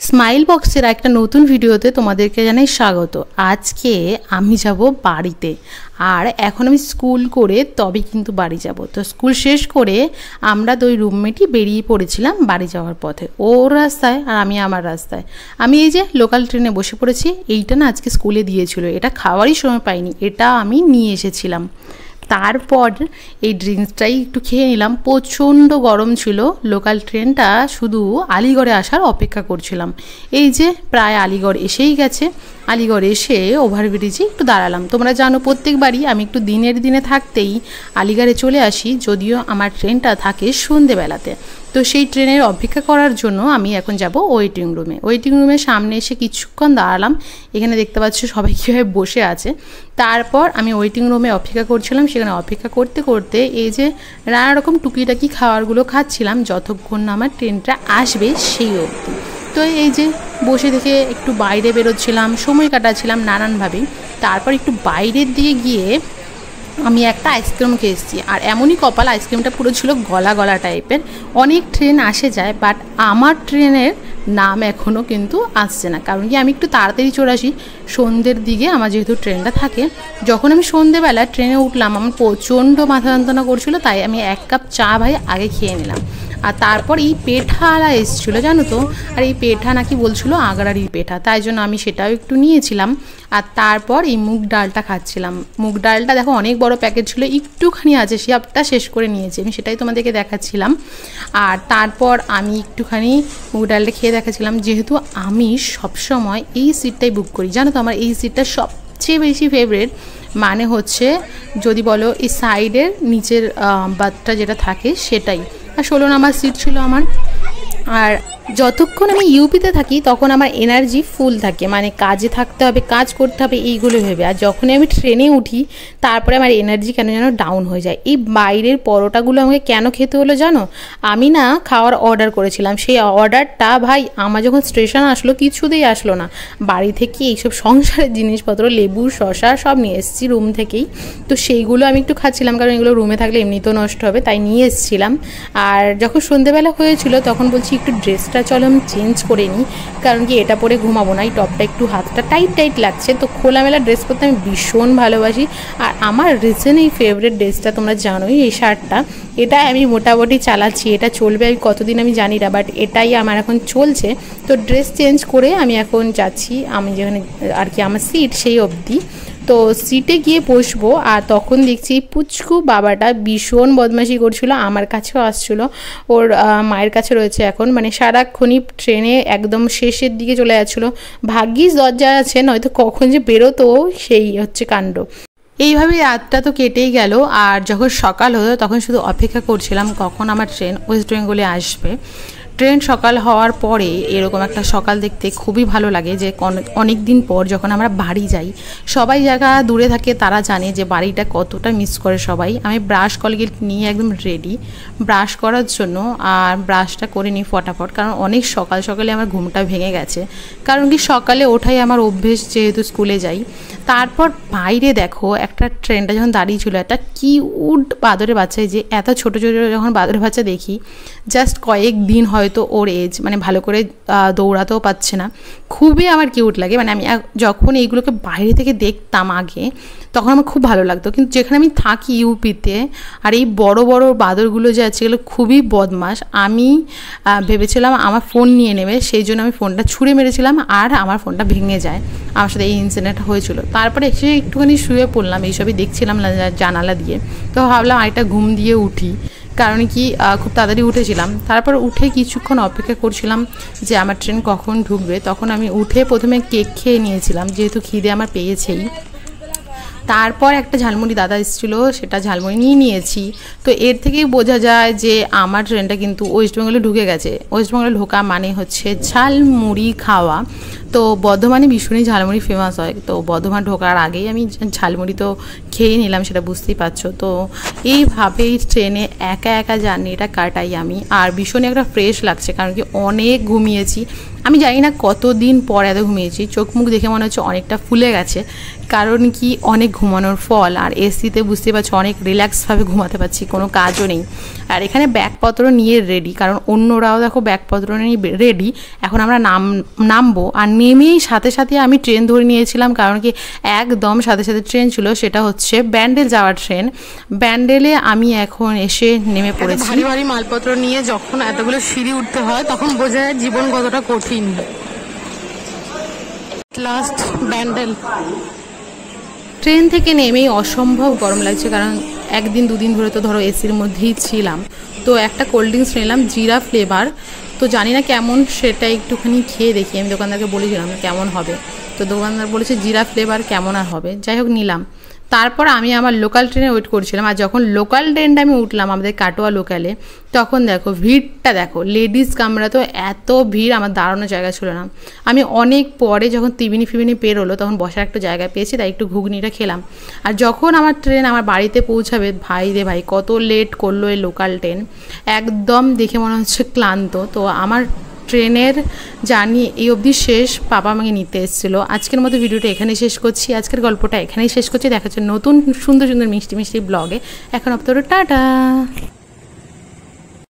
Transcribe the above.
Smile বক্সের একটা নতুন ভিডিওতে তোমাদেরকে জানাই স্বাগত। আজকে আমি যাব বাড়িতে, আর এখন আমি স্কুল করে তবে কিন্তু বাড়ি যাব। তো স্কুল শেষ করে আমরা দুই রুমমেটই বেরিয়ে পড়েছিলাম বাড়ি যাওয়ার পথে, ওর রাস্তায় আর আমি আমার রাস্তায়। আমি এই যে লোকাল ট্রেনে বসে পড়েছি। এইটা না আজকে স্কুলে দিয়েছিল, এটা খাওয়ারই সময় পাইনি, এটা আমি নিয়ে এসেছিলাম। তারপর এই ড্রিঙ্কসটাই একটু খেয়ে নিলাম। প্রচণ্ড গরম ছিল। লোকাল ট্রেনটা শুধু আলিগড়ে আসার অপেক্ষা করছিলাম। এই যে প্রায় আলিগড় এসেই গেছে। আলিগড় এসে ওভারব্রিজে একটু দাঁড়ালাম। তোমরা জানো প্রত্যেকবারই আমি একটু দিনে থাকতেই আলিগড়ে চলে আসি, যদিও আমার ট্রেনটা থাকে সন্ধেবেলাতে। তো সেই ট্রেনের অপেক্ষা করার জন্য আমি এখন যাব ওয়েটিং রুমে। ওয়েটিং রুমের সামনে এসে কিছুক্ষণ দাঁড়ালাম। এখানে দেখতে পাচ্ছ সবাই কীভাবে বসে আছে। তারপর আমি ওয়েটিং রুমে অপেক্ষা করছিলাম। সেখানে অপেক্ষা করতে করতে এই যে নানা রকম টুকিটাকি খাবারগুলো খাচ্ছিলাম, যতক্ষণ না আমার ট্রেনটা আসবে সেই অবধি। তো এই যে বসে থেকে একটু বাইরে বেরোচ্ছিলাম, সময় কাটাচ্ছিলাম নানানভাবেই। তারপর একটু বাইরের দিকে গিয়ে আমি একটা আইসক্রিম খেয়ে এসেছি। আর এমনই কপাল, আইসক্রিমটা পুরো ছিল গলা গলা টাইপের। অনেক ট্রেন আসে যায়, বাট আমার ট্রেনের নাম এখনও কিন্তু আসছে না। কারণ কি আমি একটু তাড়াতাড়ি চলে আসি সন্ধ্যের দিকে, আমার যেহেতু ট্রেনটা থাকে। যখন আমি সন্ধ্যেবেলা ট্রেনে উঠলাম, আমার প্রচণ্ড মাথা যন্ত্রণা করছিলো, তাই আমি এক কাপ চা ভাই আগে খেয়ে নিলাম। আর তারপর এই পেঠাওয়ালা এসেছিলো জানো তো, আর এই পেঠা নাকি বলছিল আগ্রারি পেঠা, তাই জন্য আমি সেটাও একটু নিয়েছিলাম। আর তারপর এই মুগ ডালটা খাচ্ছিলাম। মুগ ডালটা দেখো অনেক বড় প্যাকেট ছিল, একটুখানি আছে, সেটা শেষ করে নিয়েছি আমি, সেটাই তোমাদেরকে দেখাচ্ছিলাম। আর তারপর আমি একটুখানি মুগ ডালটা খেয়ে দেখাচ্ছিলাম। যেহেতু আমি সবসময় এই সিটটাই বুক করি জানো তো, আমার এই সিটটা সবচেয়ে বেশি ফেভারিট। মানে হচ্ছে যদি বলো এই সাইডের নিচের বাথটা যেটা থাকে সেটাই। আর 16 নম্বর সিট ছিল আমার। আর যতক্ষণ আমি ইউপিতে থাকি তখন আমার এনার্জি ফুল থাকে, মানে কাজে থাকতে হবে, কাজ করতে হবে, এইগুলো ভেবে। আর যখনই আমি ট্রেনে উঠি তারপরে আমার এনার্জি কেন যেন ডাউন হয়ে যায়। এই বাইরের পরোটাগুলো আমাকে কেন খেতে হলো জানো? আমি না খাওয়ার অর্ডার করেছিলাম, সেই অর্ডারটা ভাই আমার যখন স্টেশন আসলো কিছুতেই আসলো না। বাড়ি থেকে এইসব সংসারের জিনিসপত্র, লেবু শসা সব নিয়ে এসেছি রুম থেকেই। তো সেইগুলো আমি একটু খাচ্ছিলাম, কারণ এগুলো রুমে থাকলে এমনিতেও নষ্ট হবে, তাই নিয়ে এসেছিলাম। আর যখন সন্ধ্যেবেলা হয়েছিল তখন বলছি একটু ড্রেসটা চলো আমি চেঞ্জ করে নিই, কারণ কি এটা পরে ঘুমাবো না। এই টপটা একটু হাতটা টাইট লাগছে, তো খোলামেলা ড্রেস পরতে আমি ভীষণ ভালোবাসি। আর আমার রিসেন্ট এই ফেভারিট ড্রেসটা তোমরা জানোই, এই শার্টটা, এটা আমি মোটামুটি চালাচ্ছি। এটা চলবে আমি কতদিন আমি জানি না, বাট এটাই আমার এখন চলছে। তো ড্রেস চেঞ্জ করে আমি এখন যাচ্ছি আমি যেখানে আর কি আমার সিট সেই অবধি। তো সিটে গিয়ে বসবো। আর তখন দেখছি পুচকু বাবাটা ভীষণ বদমাশি করছিল, আমার কাছেও আসছিলো। ওর মায়ের কাছে রয়েছে এখন, মানে সারাক্ষণই ট্রেনে একদম শেষের দিকে চলে যাচ্ছিলো। ভাগ্যিস দরজা আছে, নয়তো কখন যে বেরোতো সেই হচ্ছে কাণ্ড। এইভাবে রাতটা তো কেটেই গেল। আর যখন সকাল হলো তখন শুধু অপেক্ষা করছিলাম কখন আমার ট্রেন ওয়েস্ট বেঙ্গলে আসবে। ট্রেন সকাল হওয়ার পরে এরকম একটা সকাল দেখতে খুবই ভালো লাগে, যে অনেক দিন পর যখন আমরা বাড়ি যাই। সবাই যারা দূরে থাকে তারা জানে যে বাড়িটা কতটা মিস করে সবাই। আমি ব্রাশ কলগেট নিয়ে একদম রেডি ব্রাশ করার জন্য, আর ব্রাশটা করে নিই ফটাফট, কারণ অনেক সকালে আমার ঘুমটা ভেঙে গেছে। কারণ কি সকালে ওঠাই আমার অভ্যেস, যেহেতু স্কুলে যাই। তারপর বাইরে দেখো একটা ট্রেনটা যখন দাঁড়িয়ে ছিল, একটা কিউট বাদরের বাচ্চা, যে এত ছোটো যখন বাদরের বাচ্চা দেখি, জাস্ট কয়েকদিন হয়তো ওর এজ, মানে ভালো করে দৌড়াতেও পাচ্ছে না, খুবই আমার কিউট লাগে। মানে আমি যখন এইগুলোকে বাইরে থেকে দেখতাম আগে, তখন আমার খুব ভালো লাগতো। কিন্তু যেখানে আমি থাকি ইউপিতে, আর এই বড় বাদরগুলো যে আছে এগুলো খুবই বদমাশ। আমি ভেবেছিলাম আমার ফোন নিয়ে নেবে, সেই জন্য আমি ফোনটা ছুঁড়ে মেরেছিলাম, আর আমার ফোনটা ভেঙে যায়। আমার সাথে এই ইনসিডেন্ট হয়েছিল। তারপরে এসে একটুখানি শুয়ে পড়লাম, এইসবই দেখছিলাম জানালা দিয়ে। তো ভাবলাম আরেকটা ঘুম দিয়ে উঠি, কারণ কি খুব তাড়াতাড়ি উঠেছিলাম। তারপর উঠে কিছুক্ষণ অপেক্ষা করছিলাম যে আমার ট্রেন কখন ঢুকবে। তখন আমি উঠে প্রথমে কেক খেয়ে নিয়েছিলাম, যেহেতু খিদে আমার পেয়েছেই। তারপর একটা ঝালমুড়ি দাদা এসেছিলো, সেটা ঝালমুড়ি নিয়েছি। তো এর থেকেই বোঝা যায় যে আমার ট্রেনটা কিন্তু ওয়েস্ট বেঙ্গলে ঢুকে গেছে। ওয়েস্ট বেঙ্গলে ঢোকা মানে হচ্ছে ঝালমুড়ি খাওয়া। তো বর্ধমানে ভীষণই ঝালমুড়ি ফেমাস হয়। তো বর্ধমান ঢোকার আগেই আমি ঝালমুড়ি তো খেয়ে নিলাম, সেটা বুঝতেই পারছো। তো এইভাবেই ট্রেনে একা জার্নিটা কাটাই আমি। আর ভীষণই একটা ফ্রেশ লাগছে, কারণ কি অনেক ঘুমিয়েছি। আমি জানি না কতদিন পর এত ঘুমিয়েছি, চোখ মুখ দেখে মনে হচ্ছে অনেকটা ফুলে গেছে, কারণ কি অনেক ঘুমানোর ফল। আর এসিতে বুঝতে পারছি অনেক রিল্যাক্সভাবে ঘুমাতে পারছি, কোনো কাজও নেই। আর এখানে ব্যাগপত্র নিয়ে রেডি, কারণ অন্যরাও দেখো ব্যাগপত্র নিয়ে রেডি। এখন আমরা নামবো, আর নেমেই সাথে সাথে আমি ট্রেন ধরে নিয়েছিলাম, কারণ কি একদম সাথে সাথে ট্রেন ছিল, সেটা হচ্ছে ব্যান্ডেল যাওয়ার ট্রেন। ব্যান্ডেলে আমি এখন এসে নেমে পড়েছি। ভারী ভারী মালপত্র নিয়ে যখন এতগুলো সিঁড়ি উঠতে হয় তখন বোঝা যায় জীবন কতটা কঠিন। লাস্ট ব্যান্ডেল। ট্রেন থেকে নেমেই অসম্ভব গরম লাগছে, কারণ একদিন দুদিন ধরে তো ধরো এসির মধ্যেই ছিলাম। তো একটা কোল্ড ড্রিঙ্কস নিলাম জিরা ফ্লেভার, তো জানি না কেমন, সেটা একটুখানি খেয়ে দেখি। আমি দোকানদারকে বলেছিলাম কেমন হবে, তো দোকানদার বলেছে জিরা ফ্লেভার কেমন আর হবে, যাই হোক নিলাম। তারপর আমি আমার লোকাল ট্রেনে ওয়েট করছিলাম, আর যখন লোকাল ট্রেনটা আমি উঠলাম আমাদের কাটোয়া লোকালে, তখন দেখো ভিড়টা দেখো, লেডিস কামরা তো এত ভিড়, আমার দাঁড়ানোর জায়গা ছিল না। আমি অনেক পরে যখন তিবিনি ফিবিনি পেরোলো তখন বসার একটা জায়গা পেয়েছি, তাই একটু ঘুগনিটা খেলাম। আর যখন আমার ট্রেন আমার বাড়িতে পৌঁছাবে, ভাই রে ভাই কত লেট করলো এই লোকাল ট্রেন, একদম দেখে মনে হচ্ছে ক্লান্ত। তো আমার ট্রেনের জার্নি এই অবধি শেষ, বাবা আমাকে নিতে এসেছিলো। আজকের মতো ভিডিওটা এখানেই শেষ করছি, আজকের গল্পটা এখানেই শেষ করছি। দেখা যাচ্ছে নতুন সুন্দর সুন্দর মিষ্টি মিষ্টি ব্লগে। এখন আপাতত টাটা।